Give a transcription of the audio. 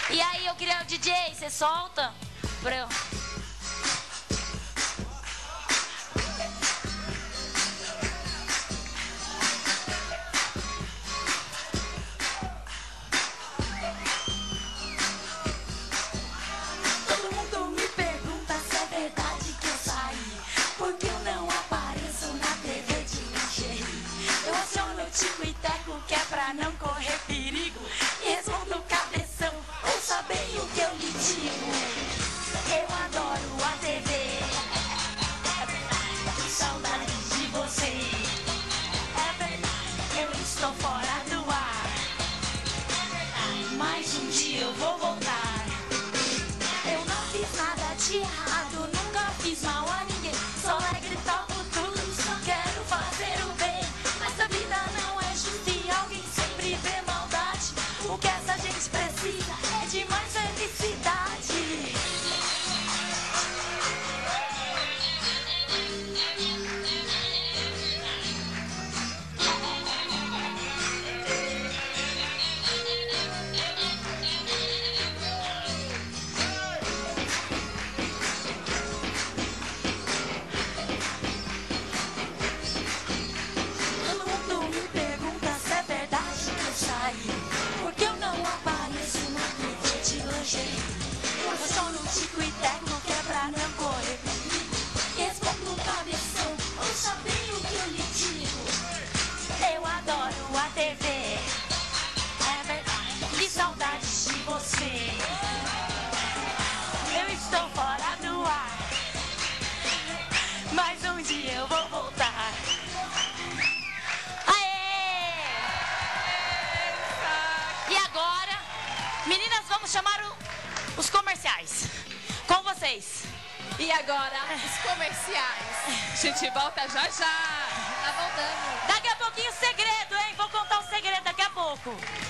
E aí, eu queria o DJ, você solta? Pra eu... Todo mundo me pergunta se é verdade que eu saí, porque eu não apareço na TV de lingerie. Eu aciono o tico e teco que é pra não correr perigo, e respondo cabeção, ouça bem o que eu lhe digo. Eu adoro a TV, é verdade, que saudade de você. É verdade, eu estou fora do ar, é verdade, mas um dia eu vou voltar. Eu não fiz nada de errado, nunca fiz mal a ninguém. Sou alegre, topo tudo, só quero fazer o bem. Mas a vida não é justa e alguém sempre vê maldade. O que essa gente precisa é de mais felicidade. Todo mundo me pergunta se é verdade que eu saí, porque eu não apareço na TV de lingerie. Eu sou no tico e teco que é pra não correr perigo. Respondo cabeção, ouça bem o que eu lhe digo. Eu adoro a TV, é verdade, que saudade de você. Eu estou fora do ar, mas um dia eu vou voltar. Aê! E agora, meninas, vamos chamar os comerciais. Com vocês. E agora, os comerciais. A gente volta já já. Tá voltando. Daqui a pouquinho, segredo, hein? Vou contar o segredo daqui a pouco.